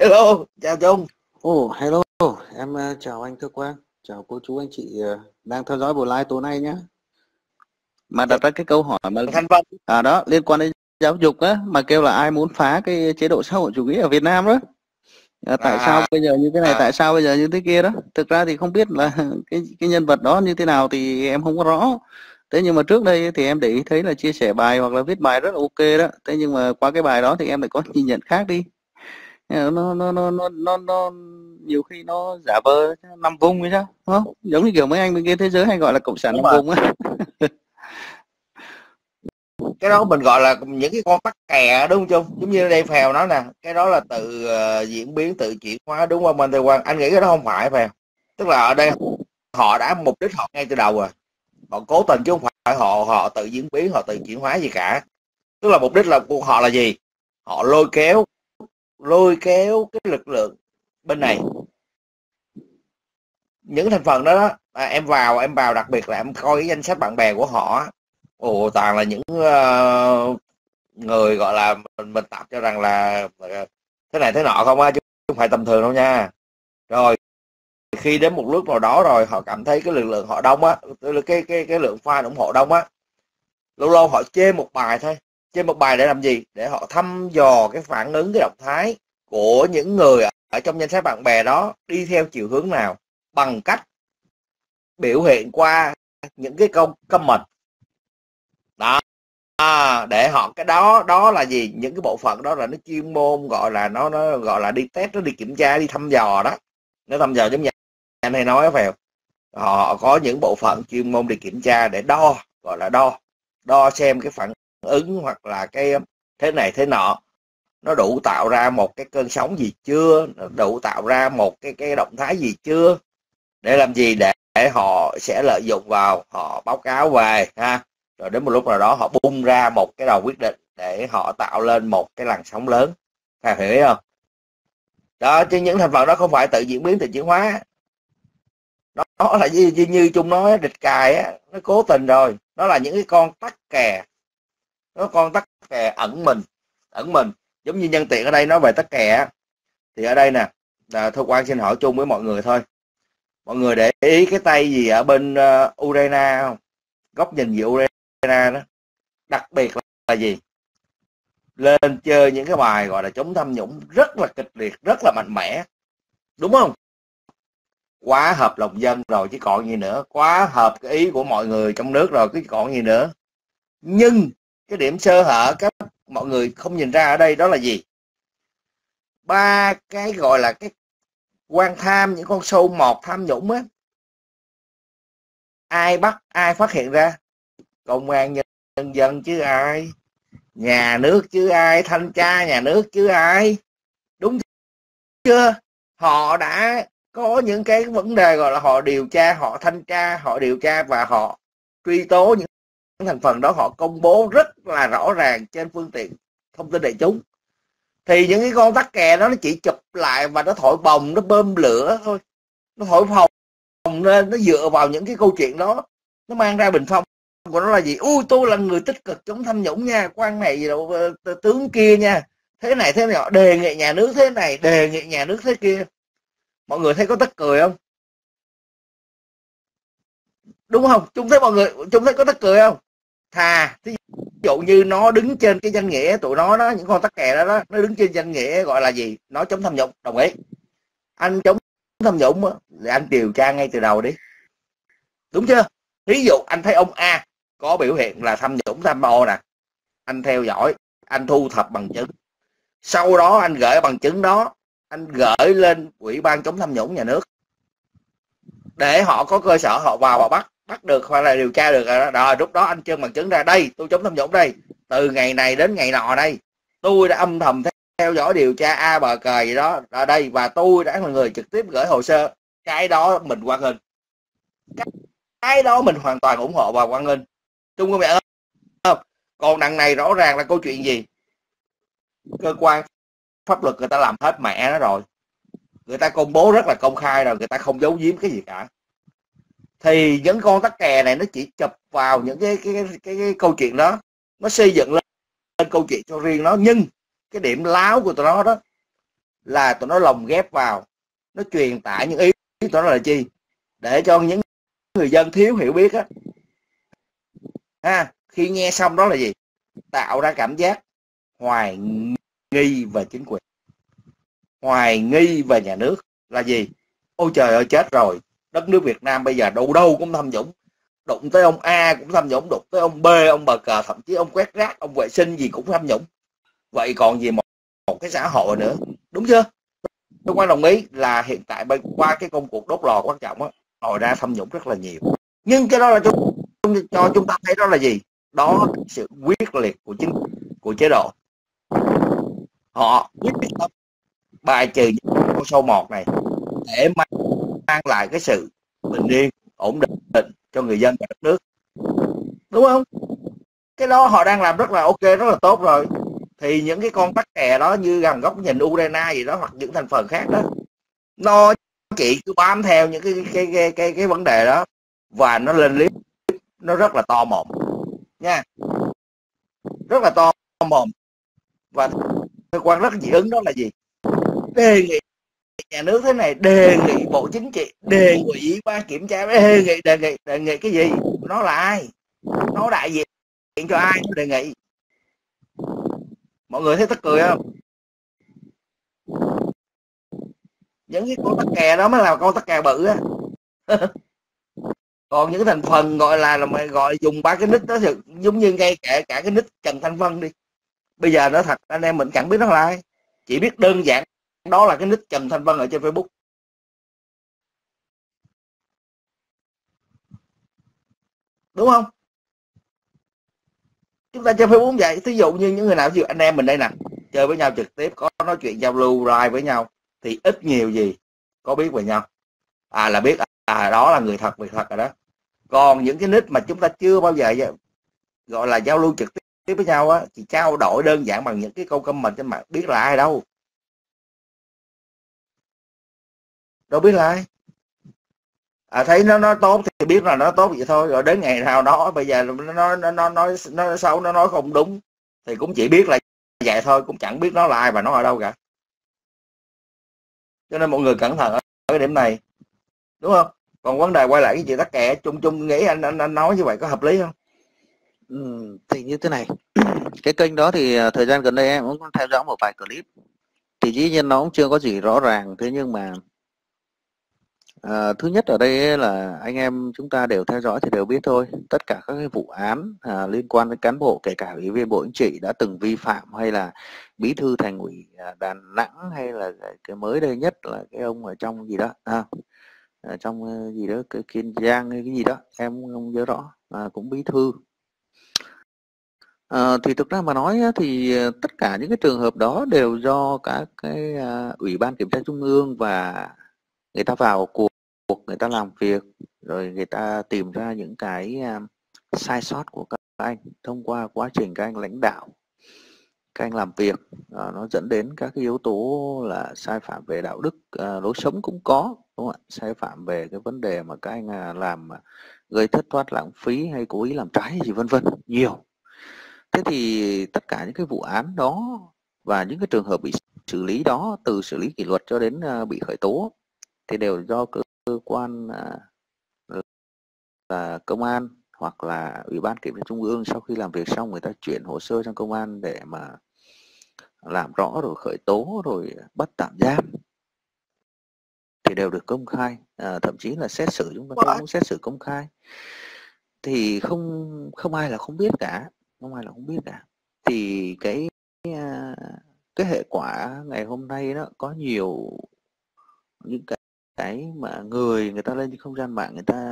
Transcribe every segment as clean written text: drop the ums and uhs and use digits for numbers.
Hello, chào Trung. Hello, em chào anh Cơ Quang, chào cô chú anh chị đang theo dõi buổi live tối nay nhé. Mà Chào đặt ra cái câu hỏi mà Thanh Vân. đó liên quan đến giáo dục á, mà kêu là ai muốn phá cái chế độ xã hội chủ nghĩa ở Việt Nam đó. Tại sao À, bây giờ như thế này, à, tại sao bây giờ như thế kia đó. Thực ra thì không biết là cái nhân vật đó như thế nào thì em không có rõ. Thế nhưng mà trước đây thì em để ý thấy là chia sẻ bài hoặc là viết bài rất là ok đó. Thế nhưng mà qua cái bài đó thì em lại có nhìn nhận khác đi. Nó nhiều khi nó giả vờ nằm vùng hay sao, đúng không? Giống như kiểu mấy anh bên kia thế giới hay gọi là cộng sản đúng nằm rồi. vùng á. Cái đó mình gọi là những cái con tắc kè đúng không Trung? Giống như đây Phèo nói nè, cái đó là tự diễn biến, tự chuyển hóa đúng không anh Tây Quang? Anh nghĩ cái đó không phải Phèo. Tức là ở đây họ đã mục đích họ ngay từ đầu rồi. Họ cố tình chứ không phải họ tự diễn biến, họ tự chuyển hóa gì cả. Tức là mục đích là của họ là gì? Họ lôi kéo cái lực lượng bên này, những thành phần đó, em vào đặc biệt là em coi cái danh sách bạn bè của họ, toàn là những người gọi là mình tạm cho rằng là thế này thế nọ không á, chứ không phải tầm thường đâu nha. Rồi khi đến một lúc nào đó rồi họ cảm thấy cái lực lượng họ đông á, cái lượng fan ủng hộ đông á, lâu lâu họ chê một bài thôi. Chê một bài để làm gì? Để họ thăm dò cái phản ứng, cái động thái của những người ở trong danh sách bạn bè đó đi theo chiều hướng nào, bằng cách biểu hiện qua những cái câu comment đó. Để họ cái đó là gì? Những cái bộ phận đó là nó chuyên môn, gọi là nó gọi là đi test, nó đi kiểm tra, đi thăm dò đó. Nó thăm dò giống như anh hay nói phải không? Họ có những bộ phận chuyên môn đi kiểm tra để đo, gọi là đo xem cái phản ứng hoặc là cái thế này thế nọ nó đủ tạo ra một cái cơn sóng gì chưa, nó đủ tạo ra một cái động thái gì chưa, để làm gì? Để họ sẽ lợi dụng vào, họ báo cáo về ha, rồi đến một lúc nào đó họ bung ra một cái đầu quyết định để họ tạo lên một cái làn sóng lớn. Thầy hiểu không? Đó, chứ những thành phần đó không phải tự diễn biến, tự chuyển hóa. Nó là như Trung nói, địch cài á, nó cố tình rồi. Nó là những cái con tắc kè, nó con tắc kè ẩn mình. Giống như nhân tiện ở đây nói về tắc kè thì ở đây nè, Thôi Quang xin hỏi chung với mọi người thôi. Mọi người để ý cái tay gì ở bên Ukraine không? Góc nhìn về Ukraine đó, đặc biệt là gì? Lên chơi những cái bài gọi là chống tham nhũng rất là kịch liệt, rất là mạnh mẽ, đúng không? Quá hợp lòng dân rồi chứ còn gì nữa, quá hợp cái ý của mọi người trong nước rồi chứ còn gì nữa. Nhưng cái điểm sơ hở các mọi người không nhìn ra ở đây đó là gì? Ba cái gọi là cái quan tham, những con sâu mọt tham nhũng á, ai bắt, ai phát hiện ra? Công an nhân dân chứ ai, nhà nước chứ ai, thanh tra nhà nước chứ ai, đúng chưa? Họ đã có những cái vấn đề gọi là họ điều tra, họ thanh tra, họ điều tra và họ truy tố những thành phần đó, họ công bố rất là rõ ràng trên phương tiện thông tin đại chúng. Thì những cái con tắc kè đó nó chỉ chụp lại và nó thổi bồng, nó bơm lửa thôi, nó thổi phồng lên, nó dựa vào những cái câu chuyện đó, nó mang ra bình phong của nó là gì? Tôi là người tích cực chống tham nhũng nha, quan này gì đâu, tướng kia nha, thế này thế nọ, đề nghị nhà nước thế này, đề nghị nhà nước thế kia. Mọi người thấy có tức cười không? Đúng không? Chúng thấy có tức cười không? Ví dụ như nó đứng trên cái danh nghĩa, tụi nó đó, những con tắc kè đó, nó đứng trên danh nghĩa gọi là gì? Nó chống tham nhũng, đồng ý. Anh chống tham nhũng thì anh điều tra ngay từ đầu đi, đúng chưa? Ví dụ anh thấy ông A có biểu hiện là tham nhũng tham ô nè, anh theo dõi, anh thu thập bằng chứng, sau đó anh gửi bằng chứng đó, anh gửi lên Ủy ban chống tham nhũng nhà nước để họ có cơ sở họ vào và bắt được hoặc là điều tra được rồi. Lúc đó anh trưng bằng chứng ra, đây tôi chống tham nhũng đây, từ ngày này đến ngày nọ đây, tôi đã âm thầm theo dõi điều tra a bờ cờ gì đó ở đây, và tôi đã là người trực tiếp gửi hồ sơ. Cái đó mình quan nghênh, cái đó mình hoàn toàn ủng hộ và quan nghênh, chung có mẹ không? Còn đằng này rõ ràng là câu chuyện gì? Cơ quan pháp luật người ta làm hết mẹ nó rồi, người ta công bố rất là công khai rồi, người ta không giấu giếm cái gì cả. Thì những con tắc kè này nó chỉ chụp vào những cái câu chuyện đó, nó xây dựng lên câu chuyện cho riêng nó. Nhưng cái điểm láo của tụi nó đó là tụi nó lồng ghép vào, nó truyền tải những ý tụi nó là chi, để cho những người dân thiếu hiểu biết á, khi nghe xong đó là gì, tạo ra cảm giác hoài nghi về chính quyền, hoài nghi về nhà nước. Là gì? Ôi trời ơi, chết rồi, đất nước Việt Nam bây giờ đâu đâu cũng tham nhũng, đụng tới ông A cũng tham nhũng, đụng tới ông B, ông bờ cờ, thậm chí ông quét rác, ông vệ sinh gì cũng tham nhũng. Vậy còn gì một cái xã hội nữa, đúng chưa? Tôi quan đồng ý là hiện tại qua cái công cuộc đốt lò quan trọng á, hồi ra tham nhũng rất là nhiều, nhưng cái đó là cho chúng ta thấy đó là gì, đó là sự quyết liệt của chế độ. Họ quyết tâm bài trừ những con sâu mọt này để mang lại cái sự bình yên, ổn định cho người dân và đất nước, đúng không? Cái đó họ đang làm rất là ok, rất là tốt rồi. Thì những cái con tắc kè đó như gần góc nhìn Ukraine gì đó, hoặc những thành phần khác đó, nó chỉ cứ bám theo những cái vấn đề đó, và nó lên clip, nó rất là to mồm nha, rất là to mồm. Và cơ quan rất dị ứng đó là gì, đề nghị nhà nước thế này, đề nghị bộ chính trị, đề nghị ủy ban kiểm tra, đề nghị cái gì, nó là ai, nó đại diện cho ai, nó đề nghị. Mọi người thấy tức cười không? Những cái con tắc kè đó mới là con tắc kè bự á. Còn những thành phần gọi là mày gọi dùng ba cái nick đó thì giống như ngay cả cái nick Trần Thanh Vân đi, bây giờ nói thật anh em mình chẳng biết nó là ai, chỉ biết đơn giản đó là cái nick Trần Thanh Vân ở trên Facebook, đúng không? Chúng ta chơi Facebook cũng vậy. Thí dụ như những người nào, ví dụ anh em mình đây nè, chơi với nhau trực tiếp, có nói chuyện giao lưu live với nhau, thì ít nhiều gì có biết về nhau, là biết đó là người thật, việc thật rồi đó. Còn những cái nick mà chúng ta chưa bao giờ gọi là giao lưu trực tiếp với nhau á, chỉ trao đổi đơn giản bằng những cái câu comment trên mạng, biết là ai đâu, đâu biết là ai. Thấy nó tốt thì biết là nó tốt vậy thôi, rồi đến ngày nào đó bây giờ nó xấu, nó nói không đúng thì cũng chỉ biết là vậy thôi, cũng chẳng biết nó là ai và nó ở đâu cả. Cho nên mọi người cẩn thận ở cái điểm này, đúng không? Còn vấn đề quay lại cái chuyện tắc kè, chung nghĩ anh nói như vậy có hợp lý không? Thì như thế này, cái kênh đó thì thời gian gần đây em cũng theo dõi một vài clip, thì dĩ nhiên nó cũng chưa có gì rõ ràng, thế nhưng mà thứ nhất ở đây là anh em chúng ta đều theo dõi thì đều biết thôi, tất cả các cái vụ án liên quan đến cán bộ, kể cả ủy viên Bộ Chính trị đã từng vi phạm, hay là bí thư Thành ủy Đà Nẵng, hay là cái mới đây nhất là cái ông ở trong gì đó ở trong gì đó cái Kiên Giang hay cái gì đó em không nhớ rõ, cũng bí thư. Thì thực ra mà nói thì tất cả những cái trường hợp đó đều do các cái ủy ban kiểm tra trung ương, và người ta vào cuộc, người ta làm việc, rồi người ta tìm ra những cái sai sót của các anh thông qua quá trình các anh lãnh đạo, các anh làm việc, nó dẫn đến các cái yếu tố là sai phạm về đạo đức, lối sống cũng có, đúng không ạ? Sai phạm về cái vấn đề mà các anh làm gây thất thoát lãng phí, hay cố ý làm trái gì vân vân, nhiều. Thế thì tất cả những cái vụ án đó và những cái trường hợp bị xử lý đó, từ xử lý kỷ luật cho đến bị khởi tố, thì đều do cơ quan là công an hoặc là ủy ban kiểm tra trung ương, sau khi làm việc xong người ta chuyển hồ sơ sang công an để mà làm rõ, rồi khởi tố, rồi bắt tạm giam, thì đều được công khai, thậm chí là xét xử chúng ta cũng xét xử công khai, thì không không ai là không biết cả, không ai là không biết cả. Thì cái hệ quả ngày hôm nay đó có nhiều những cái mà người ta lên trên không gian mạng, người ta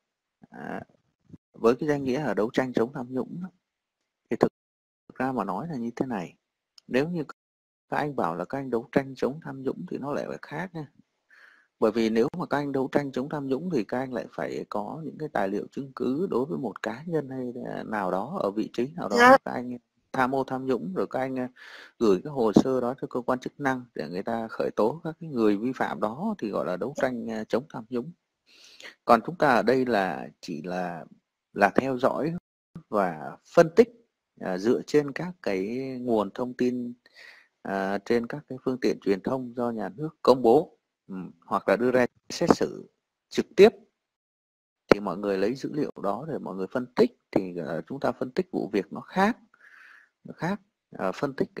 với cái danh nghĩa là đấu tranh chống tham nhũng đó, thì thực ra mà nói là như thế này, nếu như các anh bảo là các anh đấu tranh chống tham nhũng thì nó lại phải khác nha. Bởi vì nếu mà các anh đấu tranh chống tham nhũng thì các anh lại phải có những cái tài liệu chứng cứ đối với một cá nhân hay nào đó ở vị trí nào đó các anh tham ô tham nhũng, rồi các anh gửi cái hồ sơ đó cho cơ quan chức năng để người ta khởi tố các cái người vi phạm đó, thì gọi là đấu tranh chống tham nhũng. Còn chúng ta ở đây là chỉ là theo dõi và phân tích dựa trên các cái nguồn thông tin trên các cái phương tiện truyền thông do nhà nước công bố, hoặc là đưa ra xét xử trực tiếp, thì mọi người lấy dữ liệu đó để mọi người phân tích, thì chúng ta phân tích vụ việc nó khác, phân tích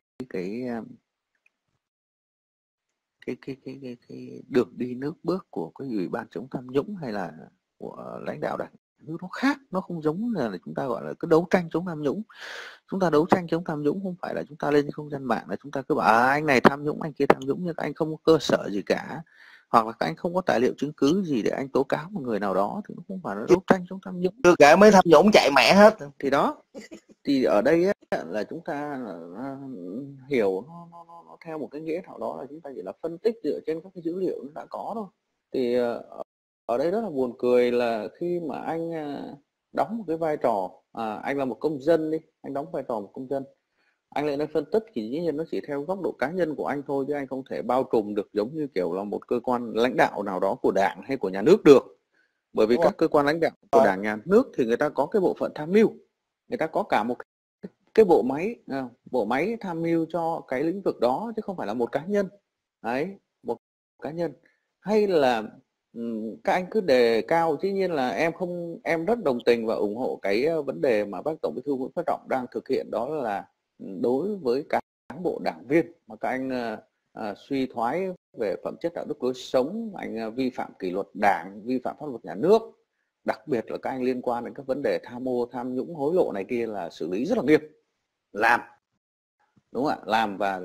cái đường đi nước bước của cái Ủy ban chống tham nhũng hay là của lãnh đạo đảng nó khác, nó không giống là chúng ta gọi là cái đấu tranh chống tham nhũng. Chúng ta đấu tranh chống tham nhũng không phải là chúng ta lên không gian mạng là chúng ta cứ bảo anh này tham nhũng, anh kia tham nhũng, nhưng các anh không có cơ sở gì cả, hoặc là các anh không có tài liệu chứng cứ gì để anh tố cáo một người nào đó, thì nó không phải là đấu tranh chống tham nhũng. Chưa kể mấy tham nhũng chạy mẹ hết. Thì đó, thì ở đây ấy, là chúng ta hiểu nó theo một cái nghĩa nào đó là chúng ta chỉ là phân tích dựa trên các cái dữ liệu nó đã có thôi. Thì ở đây rất là buồn cười là khi mà anh đóng một cái vai trò, anh là một công dân đi, anh đóng vai trò một công dân, anh lại nói phân tích thì dĩ nhiên nó chỉ theo góc độ cá nhân của anh thôi, chứ anh không thể bao trùm được giống như kiểu là một cơ quan lãnh đạo nào đó của đảng hay của nhà nước được. Bởi vì các cơ quan lãnh đạo của đảng nhà nước thì người ta có cái bộ phận tham mưu, người ta có cả một cái bộ máy tham mưu cho cái lĩnh vực đó, chứ không phải là một cá nhân. Đấy, một cá nhân. Hay là các anh cứ đề cao, dĩ nhiên là em rất đồng tình và ủng hộ cái vấn đề mà bác Tổng Bí thư Nguyễn Phú Trọng đang thực hiện, đó là đối với cán bộ đảng viên mà các anh suy thoái về phẩm chất đạo đức lối sống, anh vi phạm kỷ luật đảng, vi phạm pháp luật nhà nước, đặc biệt là các anh liên quan đến các vấn đề tham ô, tham nhũng, hối lộ này kia là xử lý rất là nghiêm, làm, đúng không ạ, làm và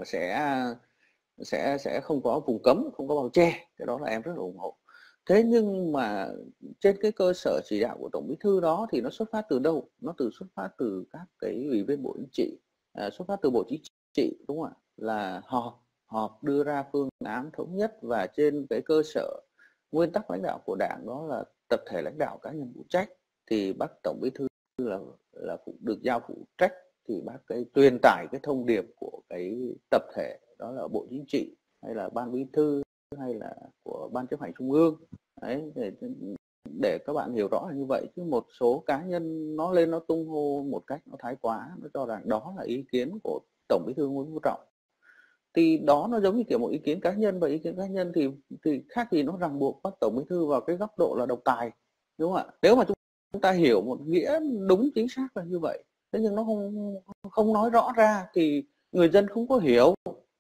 sẽ không có vùng cấm, không có bao che, cái đó là em rất là ủng hộ. Thế nhưng mà trên cái cơ sở chỉ đạo của Tổng Bí thư đó thì nó xuất phát từ đâu? Nó xuất phát từ các cái ủy viên Bộ Chính trị, xuất phát từ Bộ Chính trị, đúng không ạ? Là họp đưa ra phương án thống nhất, và trên cái cơ sở nguyên tắc lãnh đạo của Đảng đó là tập thể lãnh đạo, cá nhân phụ trách, thì bác Tổng Bí thư là được giao phụ trách, thì bác cái truyền tải cái thông điệp của cái tập thể đó là Bộ Chính trị hay là Ban Bí thư hay là của Ban Chấp hành Trung ương. Đấy, để các bạn hiểu rõ là như vậy, chứ một số cá nhân nó lên nó tung hô một cách nó thái quá, nó cho rằng đó là ý kiến của Tổng Bí thư Nguyễn Phú Trọng, thì đó nó giống như kiểu một ý kiến cá nhân, và ý kiến cá nhân thì khác gì nó ràng buộc bác Tổng Bí thư vào cái góc độ là độc tài, đúng không ạ? Nếu mà chúng ta hiểu một nghĩa đúng chính xác là như vậy, thế nhưng nó không nói rõ ra thì người dân không có hiểu,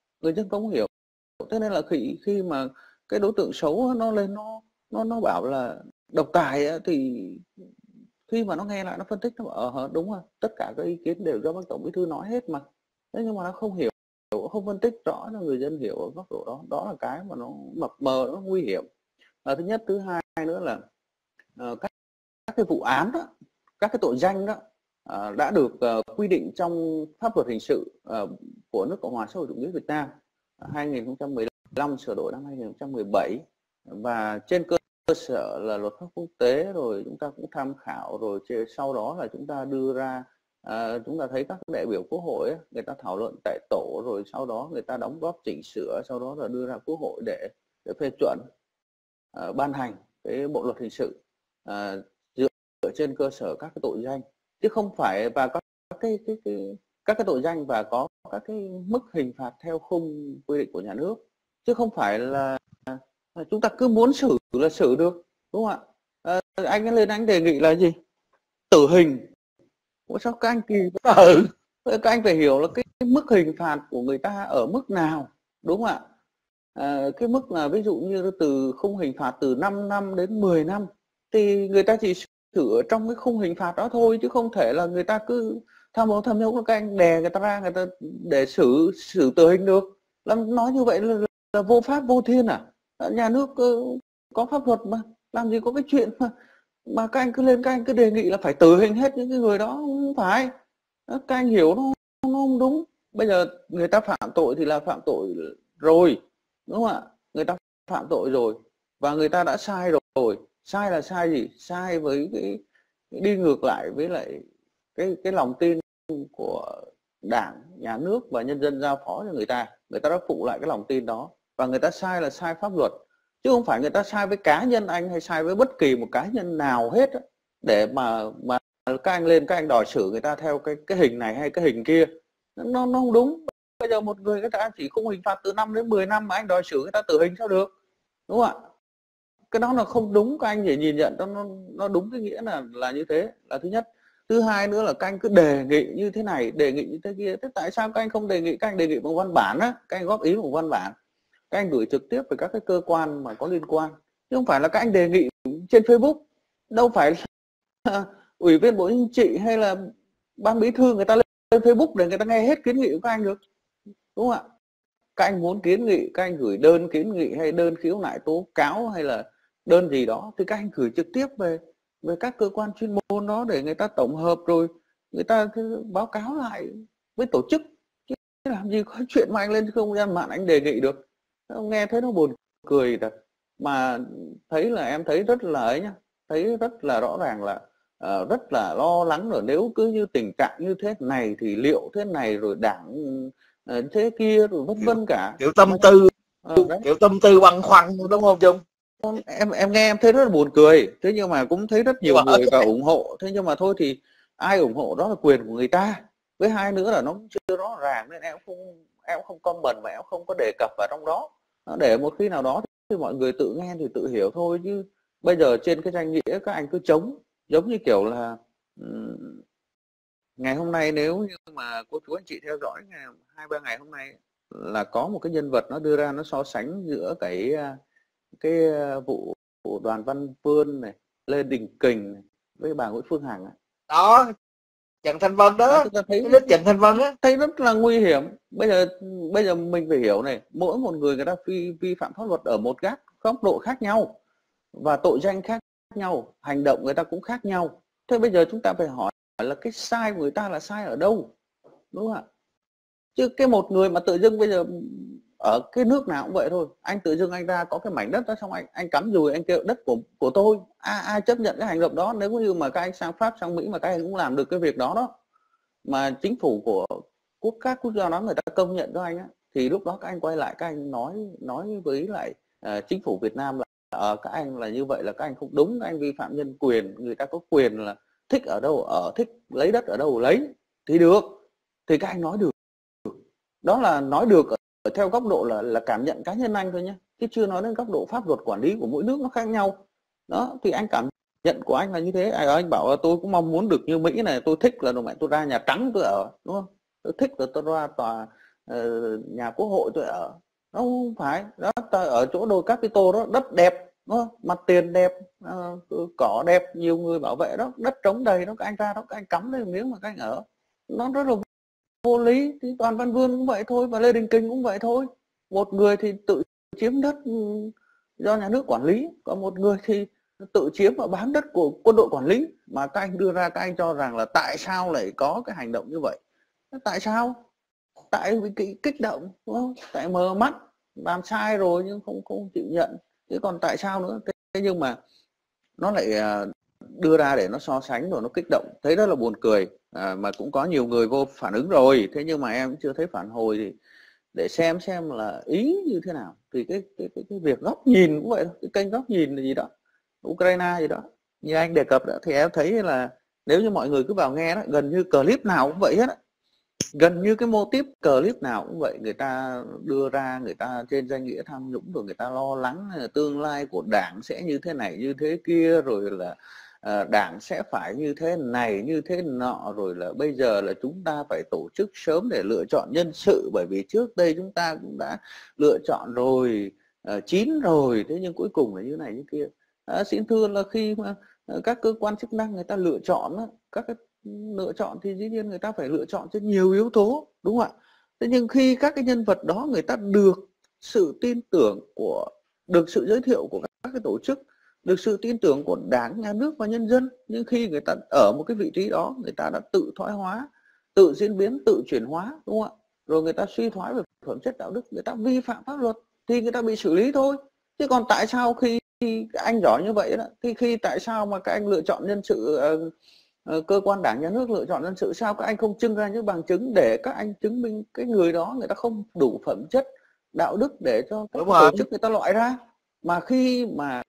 thế nên là khi mà cái đối tượng xấu nó lên nó bảo là độc tài thì khi mà nó nghe lại nó phân tích nó bảo đúng rồi, tất cả các ý kiến đều do bác Tổng Bí thư nói hết mà. Thế nhưng mà nó không hiểu, không phân tích rõ cho người dân hiểu ở góc độ đó, đó là cái mà nó mập mờ, nó nguy hiểm. Thứ nhất. Thứ hai nữa là các cái vụ án đó, các cái tội danh đó đã được quy định trong pháp luật hình sự của nước Cộng hòa xã hội chủ nghĩa Việt Nam 2015 sửa đổi năm 2017, và trên cơ sở là luật pháp quốc tế, rồi chúng ta cũng tham khảo, rồi sau đó là chúng ta đưa ra, chúng ta thấy các đại biểu quốc hội ấy, người ta thảo luận tại tổ, rồi sau đó người ta đóng góp chỉnh sửa, sau đó là đưa ra quốc hội để phê chuẩn, ban hành cái bộ luật hình sự dựa trên cơ sở các cái tội danh, chứ không phải và các cái tội danh và có các cái mức hình phạt theo khung quy định của nhà nước, chứ không phải là chúng ta cứ muốn xử là xử được, đúng không ạ? Anh lên anh đề nghị là gì? Tử hình. Ủa sao các anh kỳ các anh phải hiểu là cái mức hình phạt của người ta ở mức nào, đúng không ạ? Cái mức là ví dụ như từ khung hình phạt từ 5 năm đến 10 năm thì người ta chỉ xử ở trong cái khung hình phạt đó thôi, chứ không thể là người ta cứ tham ô tham nhũng, các anh đè người ta ra, người ta để xử tử hình được. Nói như vậy là vô pháp vô thiên à? Nhà nước có pháp luật mà, làm gì có cái chuyện mà các anh cứ lên, các anh cứ đề nghị là phải tử hình hết những cái người đó, không phải. Các anh hiểu nó không đúng. Bây giờ người ta phạm tội thì là phạm tội rồi, đúng không ạ? Người ta phạm tội rồi và người ta đã sai rồi. Sai là sai gì? Sai với cái đi ngược lại với lại cái lòng tin của Đảng, nhà nước và nhân dân giao phó cho người ta. Người ta đã phụ lại cái lòng tin đó, và người ta sai là sai pháp luật, chứ không phải người ta sai với cá nhân anh hay sai với bất kỳ một cá nhân nào hết á, để mà các anh lên các anh đòi xử người ta theo cái hình này hay cái hình kia. Nó không đúng. bây giờ một người ta chỉ khung hình phạt từ 5 đến 10 năm mà anh đòi xử người ta tử hình sao được, đúng không ạ? Cái đó là không đúng, các anh phải nhìn nhận nó đúng cái nghĩa là như thế là thứ nhất. Thứ hai nữa là các anh cứ đề nghị như thế này, đề nghị như thế kia, thế tại sao các anh không đề nghị, các anh đề nghị bằng văn bản á, các anh góp ý bằng văn bản, các anh gửi trực tiếp về các cái cơ quan mà có liên quan, chứ không phải là các anh đề nghị trên Facebook. Đâu phải là ủy viên Bộ Chính trị hay là ban bí thư người ta lên Facebook để người ta nghe hết kiến nghị của các anh được, đúng không ạ? Các anh muốn kiến nghị, các anh gửi đơn kiến nghị hay đơn khiếu nại tố cáo hay là đơn gì đó thì các anh gửi trực tiếp về các cơ quan chuyên môn đó để người ta tổng hợp rồi người ta báo cáo lại với tổ chức, chứ làm gì có chuyện mà anh lên không gian mạng anh đề nghị được. Nghe thấy nó buồn cười thật, mà thấy là em thấy rất là ấy nhá, thấy rất là rõ ràng là rất là lo lắng rồi, nếu cứ như tình trạng như thế này thì liệu thế này rồi đảng thế kia rồi vân vân cả, kiểu tâm tư kiểu tâm tư băn khoăn đúng không Trung? Em nghe em thấy rất là buồn cười, thế nhưng mà cũng thấy rất nhiều người vào ủng hộ, thế nhưng mà thôi thì ai ủng hộ đó là quyền của người ta. Với hai nữa là nó chưa rõ ràng nên em không comment và em không có đề cập vào trong đó, để một khi nào đó thì mọi người tự nghe thì tự hiểu thôi. Chứ bây giờ trên cái danh nghĩa các anh cứ chống, giống như kiểu là ngày hôm nay nếu như mà cô chú anh chị theo dõi 2-3 ngày hôm nay là có một cái nhân vật nó đưa ra, nó so sánh giữa cái vụ Đoàn Văn Vươn này, Lê Đình Kình này, với bà Nguyễn Phương Hằng đó, Trần Thanh Vân đó, thấy Trần Thanh Vân á, thấy rất là nguy hiểm. Bây giờ mình phải hiểu này, mỗi một người ta vi phạm pháp luật ở một góc độ khác nhau và tội danh khác nhau, hành động người ta cũng khác nhau. Thế bây giờ chúng ta phải hỏi là cái sai của người ta là sai ở đâu, đúng không ạ? Chứ cái một người mà tự dưng bây giờ ở cái nước nào cũng vậy thôi, anh tự dưng anh ra có cái mảnh đất đó, xong anh cắm dùi anh kêu đất của tôi, ai chấp nhận cái hành động đó. Nếu như mà các anh sang Pháp sang Mỹ mà các anh cũng làm được cái việc đó đó, mà chính phủ của các quốc gia đó người ta công nhận cho anh á, thì lúc đó các anh quay lại các anh nói với lại chính phủ Việt Nam là các anh là như vậy là các anh không đúng, các anh vi phạm nhân quyền, người ta có quyền là thích ở đâu ở, thích lấy đất ở đâu lấy thì được, thì các anh nói được. Đó là nói được ở theo góc độ là cảm nhận cá nhân anh thôi nhé, chứ chưa nói đến góc độ pháp luật quản lý của mỗi nước nó khác nhau. Đó thì anh cảm nhận của anh là như thế. Anh bảo là tôi cũng mong muốn được như Mỹ này, tôi thích là mẹ tôi ra Nhà Trắng tôi ở, đúng không? Tôi thích là tôi ra tòa nhà Quốc hội tôi ở. Nó không phải đó, ta ở chỗ đồi Capitol đó, đất đẹp, đúng không? Mặt tiền đẹp, cỏ đẹp, nhiều người bảo vệ đó, đất trống đầy đó, các anh ra đó các anh cắm lên miếng mà các anh ở, nó rất là vô lý. Thì Đoàn Văn Vươn cũng vậy thôi, và Lê Đình Kình cũng vậy thôi. Một người thì tự chiếm đất do nhà nước quản lý, còn một người thì tự chiếm và bán đất của quân đội quản lý. Mà các anh đưa ra, các anh cho rằng là tại sao lại có cái hành động như vậy? Tại sao? Tại vì kích động, đúng không? Tại mờ mắt, làm sai rồi nhưng không chịu nhận. Thế còn tại sao nữa? Thế nhưng mà nó lại đưa ra để nó so sánh rồi nó kích động, thấy rất là buồn cười. Mà cũng có nhiều người vô phản ứng rồi, thế nhưng mà em chưa thấy phản hồi thì để xem là ý như thế nào. Thì cái việc góc nhìn cũng vậy thôi, cái kênh góc nhìn gì đó Ukraine gì đó như anh đề cập đó, thì em thấy là nếu như mọi người cứ vào nghe đó, gần như clip nào cũng vậy hết á, gần như cái mô típ clip nào cũng vậy. Người ta đưa ra, người ta trên danh nghĩa tham nhũng, rồi người ta lo lắng là tương lai của đảng sẽ như thế này như thế kia, rồi là đảng sẽ phải như thế này như thế nọ, rồi là bây giờ là chúng ta phải tổ chức sớm để lựa chọn nhân sự, bởi vì trước đây chúng ta cũng đã lựa chọn rồi, chín rồi, thế nhưng cuối cùng là như này như kia. Xin thưa là khi mà các cơ quan chức năng người ta lựa chọn các cái lựa chọn thì dĩ nhiên người ta phải lựa chọn trên nhiều yếu tố, đúng không ạ? Thế nhưng khi các cái nhân vật đó người ta được sự tin tưởng được sự giới thiệu của các cái tổ chức, được sự tin tưởng của đảng, nhà nước và nhân dân, nhưng khi người ta ở một cái vị trí đó, người ta đã tự thoái hóa, tự diễn biến, tự chuyển hóa, đúng không ạ? Rồi người ta suy thoái về phẩm chất đạo đức, người ta vi phạm pháp luật thì người ta bị xử lý thôi. Chứ còn tại sao khi anh giỏi như vậy đó, thì tại sao mà các anh lựa chọn nhân sự, cơ quan đảng nhà nước lựa chọn nhân sự, sao các anh không trưng ra những bằng chứng để các anh chứng minh cái người đó người ta không đủ phẩm chất đạo đức để cho các tổ chức người ta loại ra? Mà khi mà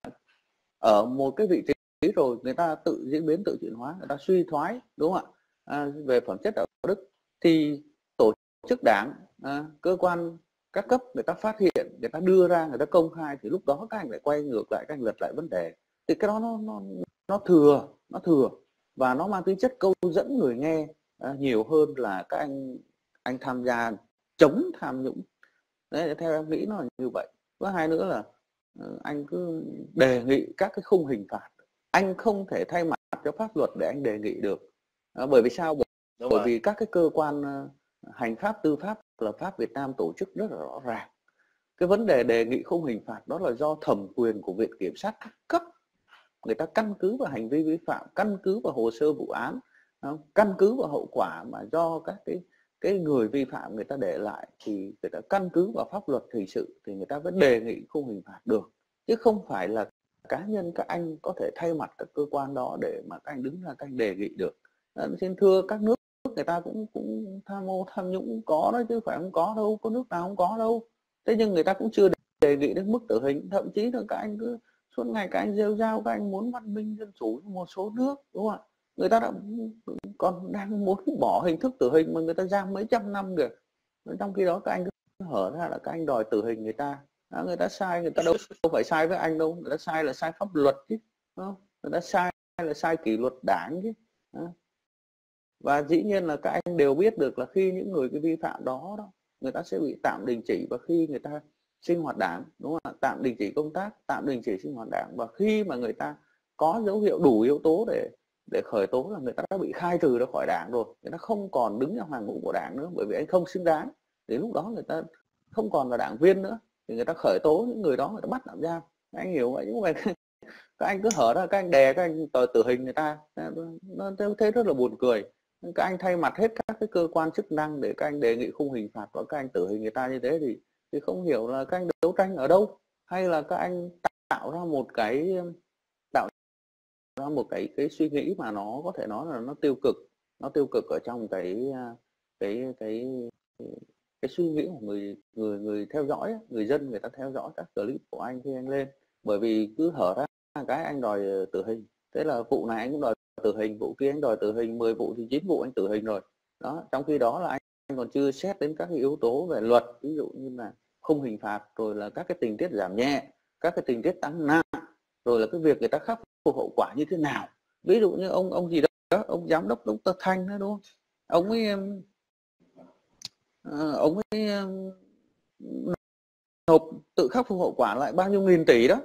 ở một cái vị trí rồi người ta tự diễn biến, tự chuyển hóa, người ta suy thoái, đúng không ạ? Về phẩm chất đạo đức thì tổ chức đảng cơ quan các cấp người ta phát hiện, người ta đưa ra, người ta công khai, thì lúc đó các anh lại quay ngược lại, các anh lật lại vấn đề. Thì cái đó nó thừa và nó mang tính chất câu dẫn người nghe nhiều hơn là các anh tham gia chống tham nhũng. Đấy, theo em nghĩ nó là như vậy. Thứ hai nữa là anh cứ đề nghị các cái khung hình phạt, anh không thể thay mặt cho pháp luật để anh đề nghị được. Bởi vì sao? Bởi vì các cái cơ quan hành pháp, tư pháp, lập pháp Việt Nam tổ chức rất là rõ ràng. Cái vấn đề đề nghị khung hình phạt đó là do thẩm quyền của Viện Kiểm sát các cấp. Người ta căn cứ vào hành vi vi phạm, căn cứ vào hồ sơ vụ án, căn cứ vào hậu quả mà do các cái người vi phạm người ta để lại, thì người ta căn cứ vào pháp luật hình sự thì người ta vẫn đề nghị khung hình phạt được, chứ không phải là cá nhân các anh có thể thay mặt các cơ quan đó để mà các anh đứng ra các anh đề nghị được. Xin thưa, các nước người ta cũng tham ô tham nhũng có đó, chứ phải không có đâu, có nước nào không có đâu. Thế nhưng người ta cũng chưa đề nghị đến mức tử hình, thậm chí là các anh cứ suốt ngày các anh rêu rao các anh muốn văn minh dân chủ một số nước, đúng không ạ? Người ta đã còn đang muốn bỏ hình thức tử hình mà người ta giam mấy trăm năm kìa. Trong khi đó các anh cứ hở ra là các anh đòi tử hình người ta. Người ta sai, người ta đâu phải sai với anh đâu, người ta sai là sai pháp luật chứ, không? Người ta sai là sai kỷ luật đảng chứ. Và dĩ nhiên là các anh đều biết được là khi những người cái vi phạm đó người ta sẽ bị tạm đình chỉ, và khi người ta sinh hoạt đảng, đúng không ạ, tạm đình chỉ công tác, tạm đình chỉ sinh hoạt đảng, và khi mà người ta có dấu hiệu đủ yếu tố để khởi tố là người ta đã bị khai trừ ra khỏi đảng rồi, người ta không còn đứng trong hàng ngũ của đảng nữa, bởi vì anh không xứng đáng. Đến lúc đó người ta không còn là đảng viên nữa thì người ta khởi tố những người đó, người ta bắt tạm giam. Anh hiểu vậy, nhưng mà các anh cứ hở ra các anh đè các anh tử hình người ta, nó thế rất là buồn cười. Các anh thay mặt hết các cái cơ quan chức năng để các anh đề nghị khung hình phạt và các anh tử hình người ta như thế thì không hiểu là các anh đấu tranh ở đâu, hay là các anh tạo ra một cái suy nghĩ mà nó có thể nói là nó tiêu cực ở trong cái suy nghĩ của người theo dõi, người dân người ta theo dõi các clip của anh khi anh lên. Bởi vì cứ hở ra cái anh đòi tử hình, thế là vụ này anh cũng đòi tử hình, vụ kia anh đòi tử hình, 10 vụ thì 9 vụ anh tử hình rồi đó. Trong khi đó là anh còn chưa xét đến các cái yếu tố về luật, ví dụ như là khung hình phạt, rồi là các cái tình tiết giảm nhẹ, các cái tình tiết tăng nặng, rồi là cái việc người ta khắc phục hậu quả như thế nào. Ví dụ như ông gì đó, ông giám đốc Dr. Thanh đó, đúng không? Ông ấy nộp tự khắc phục hậu quả lại bao nhiêu nghìn tỷ đó,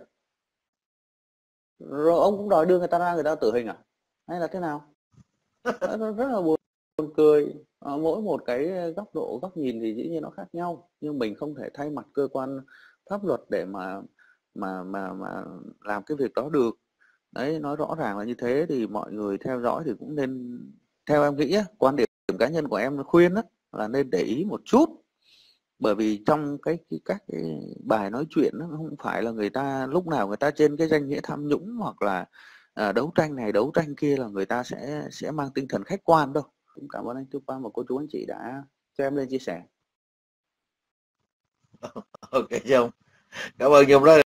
rồi ông cũng đòi đưa người ta ra, người ta tử hình à, hay là thế nào? Rất là buồn cười. Mỗi một cái góc độ, góc nhìn thì dĩ nhiên nó khác nhau, nhưng mình không thể thay mặt cơ quan pháp luật để mà làm cái việc đó được. Đấy, nói rõ ràng là như thế thì mọi người theo dõi thì cũng nên, theo em nghĩ, quan điểm cá nhân của em khuyên đó, là nên để ý một chút. Bởi vì trong các cái bài nói chuyện nó không phải là người ta lúc nào người ta trên cái danh nghĩa tham nhũng hoặc là đấu tranh này đấu tranh kia là người ta sẽ mang tinh thần khách quan đâu. Cũng cảm ơn anh Tư Quang và cô chú anh chị đã cho em lên chia sẻ. Ok Nhung, cảm ơn Nhung rất